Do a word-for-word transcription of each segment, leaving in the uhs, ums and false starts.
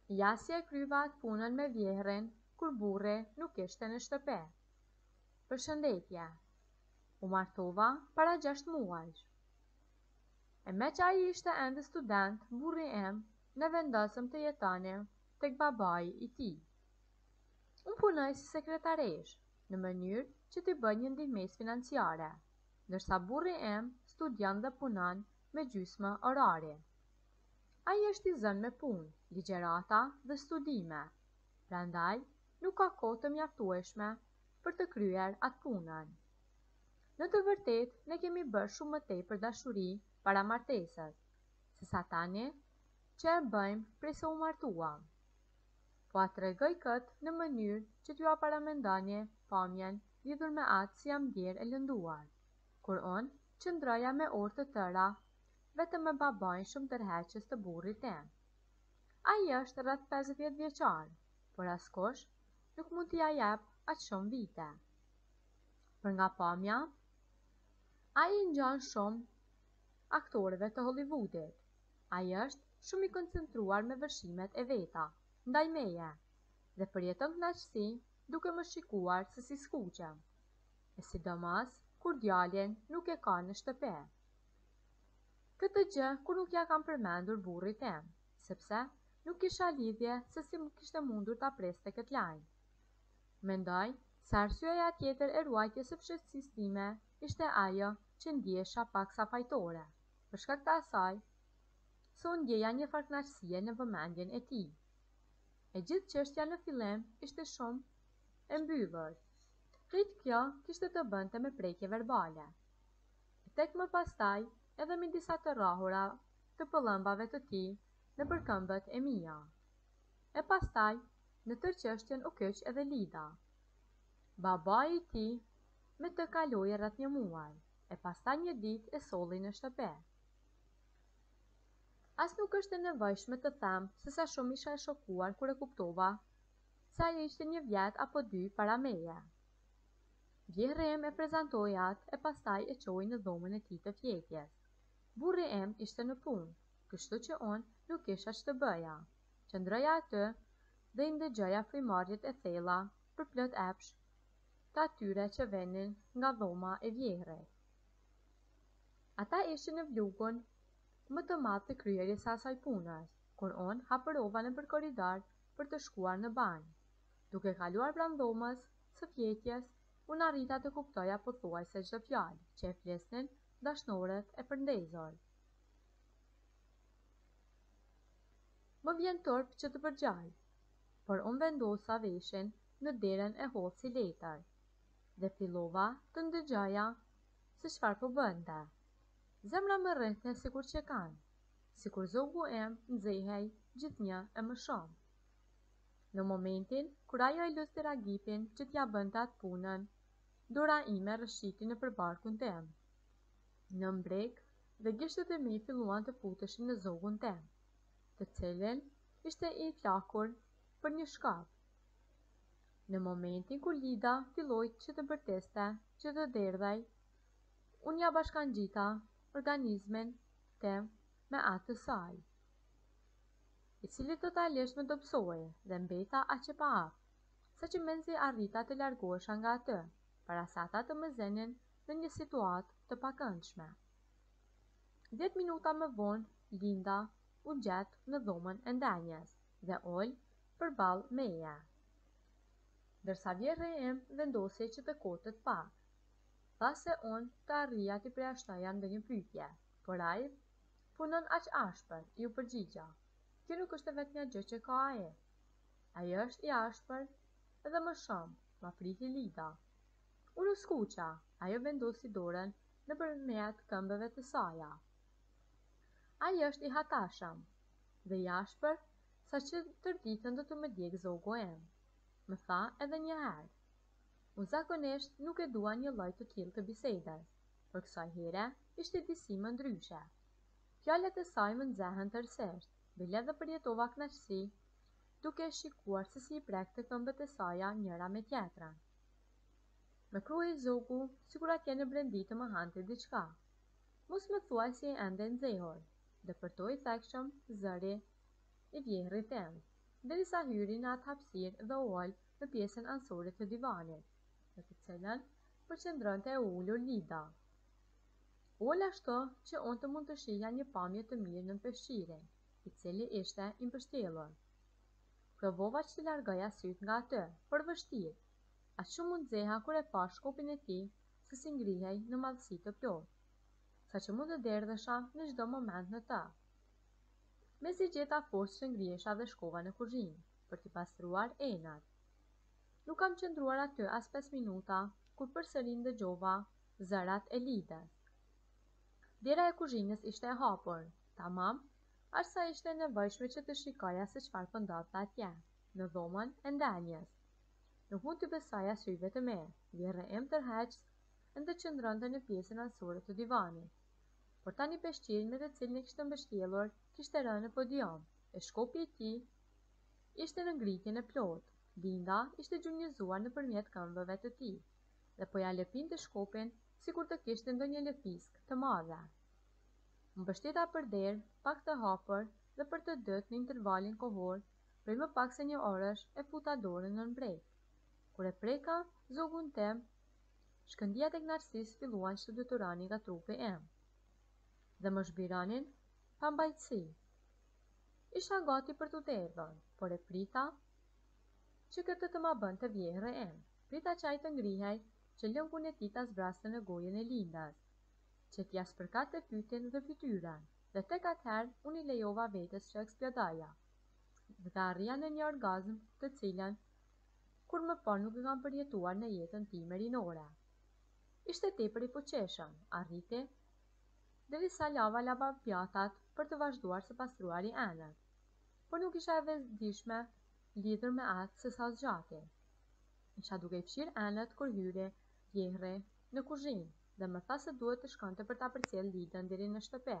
Ja si e kryva atë punën me vjehrin, kur burri nuk ishte në shtëpi. Përshëndetje, u martova para gjashtë muajsh. E me që ai ishte ende student, burri im, ne vendosëm të jetonim tek babai i tij. Unë punoj si sekretaresh, në mënyrë që t'i bëj një ndihmesë financiare, ndërsa burri im studion dhe punon me gjysmë orari. Ai është i zënë me punë, ligjërata dhe studime, prandaj nuk ka kohë të mjaftueshme për të kryer atë punën. Në të vërtetë, ne kemi bërë shumë më tepër dashuri para martesës, se sa tani që e bëjmë prej se u martuam. Po a tregoj këtë në mënyrë që t'ju paramendoni pamjen lidhur me atë si jam djerë e lënduar, kur unë qëndroja me orë të tëra vetëm me babain shumë tërheqës të burrit tim. Ai është rreth pesëdhjetë vjeçar, por askush nuk mund t'i jap aq shumë vite. Për nga pamja, ai ngjan shumë aktorëve të Hollywoodit. Ai është shumë i koncentruar me vërshimet e veta, ndaj meje, dhe përjeton kënaqësi duke më shikuar se si skuqem, e sidomos kur djalin nuk e ka në shtëpi. Këtë gjë kur nuk ja kam përmendur burrit tim, sepse nuk kisha lidhje se si më kishte mundur ta priste këtë lajm. Mendoj se arsyeja tjetër e ruajtjes së fshehtësisë time ishte ajo që ndjesha paksa fajtore, për shkak të asaj se unë ndjeja një farë kënaqësie në vëmendjen e tij. E gjithë çështja në fillim ishte shumë e mbyllur. Krejt kjo kishte të bënte me prekje verbale. E tek më pastaj edhe me disa të rrahura të pëllëmbave të tij në përkëmbët e mia. E pastaj, në tërë çështjen u kyç edhe Lida. Babai i tij me të kaloi rreth një muaj, e pastaj një ditë e solli në shtëpi. As nuk është e nevojshme të them se sa shumë isha e shokuar kur e kuptova se ai ishte një vjet apo dy para meje. Vjehri im e prezantoi atë e pastaj e çoi në dhomën e tij të fjetjes. Burri im ishte në punë, kështu që unë nuk kisha ç'të bëja. Qëndroja aty dhe i ndëgjoja frymarrjet e thella për plot epsh të atyre që venin nga dhoma e vjehrit. Ata ishin në vlugun më të madh të kryerjes së asaj punës, kur unë hapërova nëpër korridor për të shkuar në banjë. Duke kaluar pranë dhomës së fjetjes, unë arrita të kuptoja pothuajse çdo fjalë që e flisnin dashnorët e përndezur. Më vjen turp që të përgjaj, por unë vendosa veshin në derën e hollë si letër, dhe fillova të ndëgjoja se çfarë po bënte. Zemra më rrethne sikur që kanë, sikur zogu im nxehej gjithnjë e më shumë. Në momentin kur ajo e lusti ragipin që t'ja bënte atë punën, dora ime rrëshqiti nëpër barkun tim. Në mbrek dhe gishtet e mi filluan të futeshin në zogun tim, të cilin ishte i flakur për një shkap. Në momentin kur Lida filloi që të bërteste, që të derdhej, unë ja bashkangjita organizmin tim me atë të saj, i cili totalisht më dobësoi dhe mbeta aq e pa aftë, saqë menzi arrita të largohesha nga atë, para se ata të më zënin në një situatë të pakëndshme. Dhjetë minuta më vonë, Linda u gjet në dhomën e ndenjes dhe ol përballë meje, ndërsa vjehri im vendosi që të kotet pak. Tha se unë të arrija t'i përjashtoja ndonjë pyetje, por ai punon aq ashpër, i u përgjigja. Kjo nuk është vetëm një gjë që ka ai. Ai është i ashpër edhe më shumë, ma priti Lida. Unë u skuqa, ajo vendosi dorën nëpërmjet këmbëve të saja. Ai është i hatashëm dhe i ashpër, saqë tërë ditën do të më djegë zogu im, më tha edhe një herë. Unë zakonisht nuk e dua një lloj të tillë të bisedës, por kësaj here ishte disi më ndryshe. Fjalët e saj më nxehen tërësisht, bile dhe përjetova kënaqësi, duke e shikuar se si i prekte këmbët e saja njëra me tjetrën. Më kruaj zogu, sikur atje në brendi të më hante diçka. Mos më thuaj si ende nxehur, depërtoi thekshëm zëri i vjehrit tim. derisa hyri në atë hapësirë dhe u ol në pjesën ansore të divanit, në të cilën përqendronte e ulur Lida. Ol ashtu që unë të mund të shihja një pamje të mirë në peshqirin, i cili ishte i mbështjellur. Provova që të largoja sytë nga atë, por vështirë. Aq shumë mund zeha kur e pa shkopin e tij se si ngrihej në madhësi të plotë, sa që mund të derdhesha në çdo moment në ta. Mesi gjeta forcë që ngrihesha dhe shkova në kuzhinë, për t'i pastruar enat. Nuk kam qëndruar aty as pesë minuta, kur përsëri ndëgjova zërat e Lidës. Dera e kuzhinës ishte e hapur, tamam, aq sa ishte nevojshme që të shikoja se çfarë po ndodhte atje, në dhomën e ndenjës. Nuk mund të besoja syve të mi, vjerre im tërheqës ende qëndronte në pjesën ansore të divanit. Por tani peshqirin me të cilin e kishte mbështjellur kishte rënë në podium, e shkopi i tij ishte në ngritjen e plotë. Linda ishte gjunjëzuar nëpërmjet këmbëve të tij dhe po ja lëpinte shkopin sikur të kishte ndonjë lëfisk të madhe. Mbështeta për derë, pak të hapur dhe për të dytë në intervalin kohor, prej më pak se një orësh e futa dorën në brek. Kur e preka zogun tim, shkëndijat e kënaqësisë filluan që të detyronin nga trupi im dhe më zhbironin pa mbajtësi. Isha gati për t'u derdhur, por e prita që këtë të ma bënte vjehre im. Prita që ai të ngrihej që lëngun e tij ta zbraste në gojën e Lindas, që t'ja spërkate fytin dhe fytyrën, dhe tek atëherë unë i lejova vetes që eksplodoja dhe të arrija në një orgazm të cilën kur më parë nuk e kam përjetuar në jetën time rinore. Ishte tepër i fuqishëm, arriti derisa lava lava pjatat për të vazhduar së pastruari enët, por nuk isha e vetëdijshme lidhur me atë se sa zgjati. Isha duke i fshirë enët kur hyri vjehri në kuzhinë dhe më tha se duhet të shkonte për ta përcjell Lidën deri në shtëpi.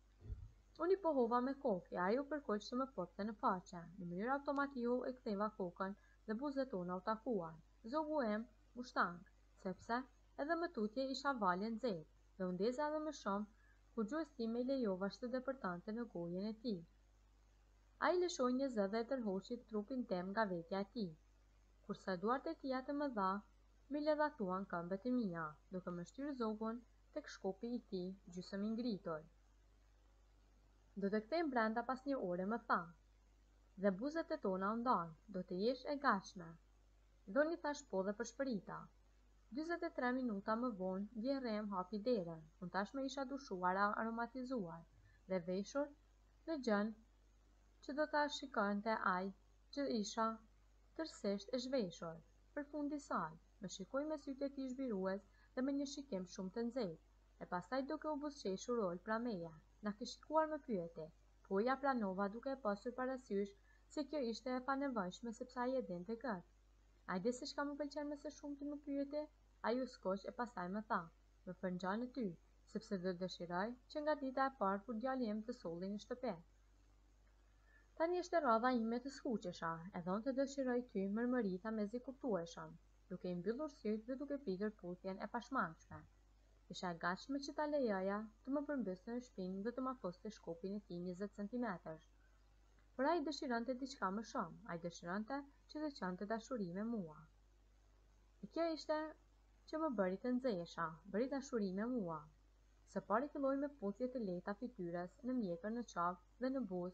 Unë i pohova me kokë e ai u përkoq të më pote në faqe. Në mënyrë automatike e ktheva kokën dhe buzët tona u takuan. Zogu im u shtang, sepse edhe më tutje isha valë e nxehtë dhe u ndeza edhe më shumë kur gjuhës time i lejova që të depërtante në gojën e tij. Ai lëshoi një zë dhe e tërhoqi trupin tim nga vetja e tij, kurse duart e tija të mëdha mi ledhatuan këmbët e mia, duke më shtyrë zogun tek shkopi i tij gjysmë i ngritur. Do të kthejmë brenda pas një ore, më tha, dhe buzët e tona u ndan, do të jesh e gatshme. Dhoni thash po dhe përshpërita. dyzet e tre minuta më vonë, vjehre im hapi derën. Unë tashmë isha dushuar, aromatizuar dhe veshur në gjën që do ta shikonte ai që isha tërësisht e zhveshur. Për fundi saj, më shikoi me sytë e tij zhbirues dhe me një shikim shumë të nxehtë, e pastaj duke u buzëqeshur ol pra meje. Na ke shikuar, më pyeti, po ja pranova duke e pasur parasysh se kjo ishte e panevojshme sepse ai e dinte këtë. Ajde se çka më pëlqen më së shumti, më pyeti. Ai u skoq e pastaj më tha, më përngjan në ty, sepse do dëshiroj që nga dita e parë kur djali im të solli në shtëpi. Tani ishte radha ime të skuqesha, edhe unë të dëshiroj ty, mërmërita mezi kuptueshëm, duke i mbyllur sytë dhe duke pritur puthjen e pashmangshme. Isha e gatshme që ta lejoja të më përmbyste në shpinë dhe të ma foste shkopin e tij njëzet centimetrash. Por ai dëshironte diçka më shumë, ai dëshironte që të qante dashuri me mua. E kjo ishte që më bëri të nxehesha, bëri dashuri me mua. Së pari filloi me puthje të lehta fytyrës, në mjekër, në qafë dhe në buzë.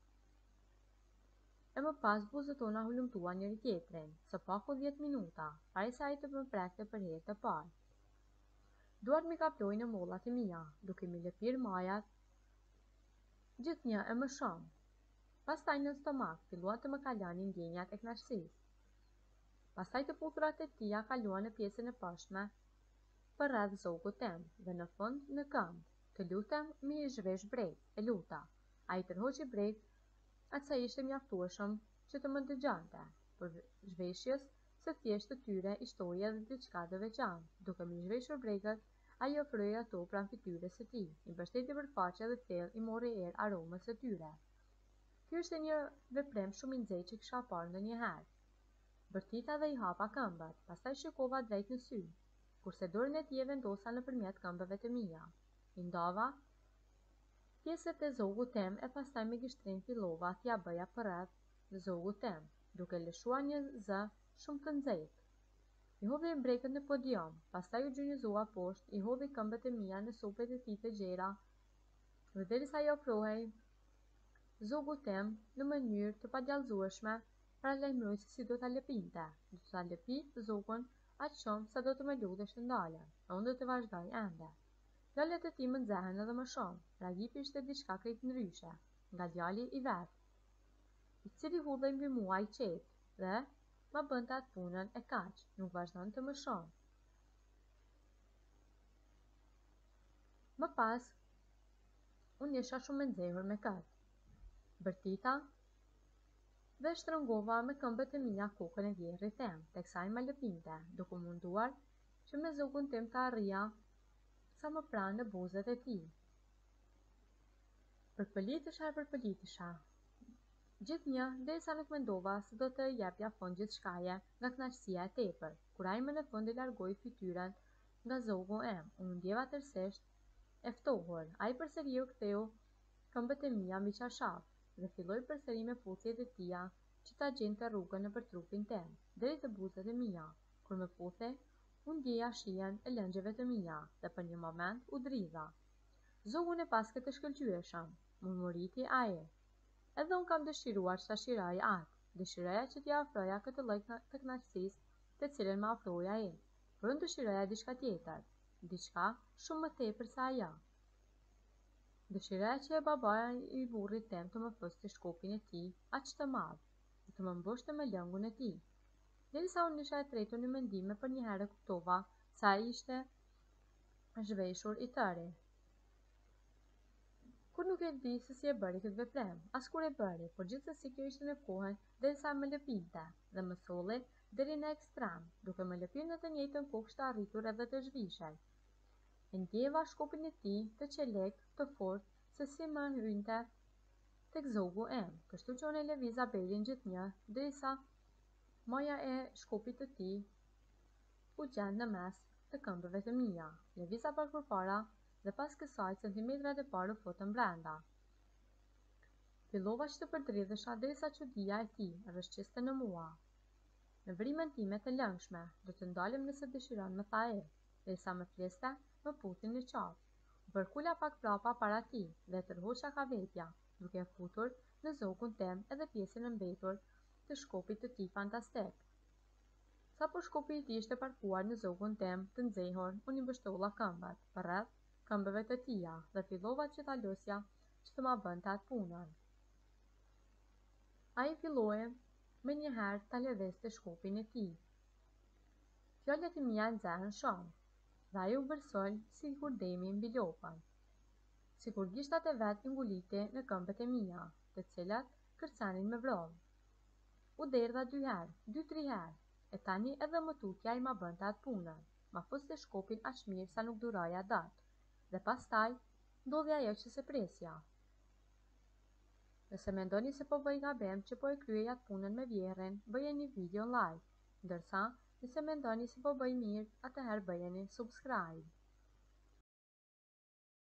E më pas buzët tona hulumtuan njëri tjetrin, së paku dhjetë minuta, parisa ai të më prekte për herë të parë. Duart mi kaploi në mollat e mia, duke mi lëpir majat, gjithnjë e më shumë. Pastaj në stomak filluan të më kalonin ndjenjat e kënaqësisë. Pastaj të puthrat e tija kaluan në pjesën e poshtme përreth zogut tim dhe në fund në këmbë. Të lutem, mi i zhvesh brek, e luta. Ai tërhoqi brek atë sa ishte mjaftueshëm që të më dëgjonte, por zhveshjes së thjeshtë të tyre i shtoi edhe diçka të veçantë. Duke mi zhveshur brekët, ai ofroi ato pranë fytyrës së tij, i mbështeti për faqe dhe thellë i mori erë aromës së tyre. Ky ishte një veprim shumë i nxehtë që kisha parë ndonjëherë. Bërtita dhe i hapa këmbët, pastaj shikova drejt në sy, kurse dorën e tij e vendosa nëpërmjet këmbëve të mia. I ndova pjesët e zogut tim e pastaj me gishtrin fillova t'ja bëja përreth zogu tem, duke lëshuar një zë shumë të nxehtë. I hodhi brekët në podium, pastaj u gjunjëzua poshtë, i hodhi këmbët e mia në supet e tij të gjera, dhe derisa i ofrohej zogu tem në mënyrë të padallëzueshme, paralajmëroi se si do ta lëpinte. Do ta lëpi zogun aq shumë sa do të më lutesh të ndalem, e unë do të vazhdoj ende. Fjalët e tij më nxehen edhe më shumë, reagimi ishte diçka krejt ndryshe, nga djali i vet, i cili hudhej mbi mua i qetë, dhe ma bënte atë punën e kaq, nuk vazhdonte më shumë. Më pas, unë isha shumë e nxehur me këtë. Bërtita dhe shtrëngova me këmbët e mia kokën e vjerrit tem, teksa ai më lëpinte, duke munduar që me zogun tim të arrija sa më pranë në buzët e tij. Përpëlitesha e përpëlitesha, gjithnjë derisa nuk mendova se do të jepja fund gjithçkaje nga kënaqësia e tepër. Kur ai më në fund i largoi fytyrën nga zogu em, unë ndjeva tërësisht e ftohur. Ai përsëri u ktheu këmbët e mia mbi çarshaf dhe filloi përsëri me puthjet e tija që ta gjente rrugën nëpër trupin tim, deri te buzët e mia. Kur më puthi, unë ndjeja shijen e lëngjeve të mia dhe për një moment u dridha. Zogun e paske të shkëlqyeshëm, murmuriti ai. Edhe unë kam dëshiruar që ta shiroj atë, dëshiroja që t'ia ofroja këtë lloj të kënaqësisë të cilën më ofroi ai, por unë dëshiroja diçka tjetër, diçka shumë më tepër se ajo. Dëshiroja që e babaja i burrit tem të më foste shkopin e tij aq të madh, dhe të më mbushte me lëngun e tij. Derisa unë isha e tretur në mendime, për një herë kuptova se ai ishte zhveshur i tëri. Kur nuk e di se si e bëri këtë veprem, as kur e bëri, por gjithsesi kjo ishte në kohën derisa më lëpinte dhe më solli deri në ekstrem, duke më lëpirë në të njëjtën kohë kishte arritur edhe të zhvishej. E ndjeva shkopin e tij të qelek, të fortë, se si më hynte tek zogu em, kështu që unë e lëviza belin gjithnjë derisa moja e shkopit të tij u gjend në mes të këmbëve të mia. Lëviza pak përpara dhe pas kësaj centimetrat e parë u fotën brenda. Fillova që të përdridhesha derisa çudia e tij rrëshqiste në mua. Në vrimën time të lëngshme, do të ndalem nëse dëshiron, më tha ai, derisa më fliste, më puthi në qafë. U përkula pak prapa para tij dhe e tërhoqa kavetja, duke e futur në zogun tem edhe pjesën e mbetur të shkopit të tij fantastik. Sapo shkopi i tij ishte parkuar në zogun tem të nxehur, unë i mbështolla këmbët përreth këmbëve të tija dhe fillova që ta losja që të ma bënte atë punën. Ai filloi me njëherë ta lëvizte shkopin e tij. Fjalët e mia nxehen shumë, dhe ai u vërsoi sikur demi mbi lopën. Sikur gishtat e vet i nguliti në këmbët e mia, të cilat kërcenin me vrov. U derdha dy herë, dy tri herë, e tani edhe më tutja i ma bënte atë punën. Ma foste shkopin aq mirë sa nuk duroja dot, dhe pastaj ndodhi ajo që se presja. Nëse mendoni se po bëj gabim që po e kryej atë punën me vjerrin, bëjeni video like, ndërsa nëse mendoni se po bëj mirë, atëherë bëjeni subscribe.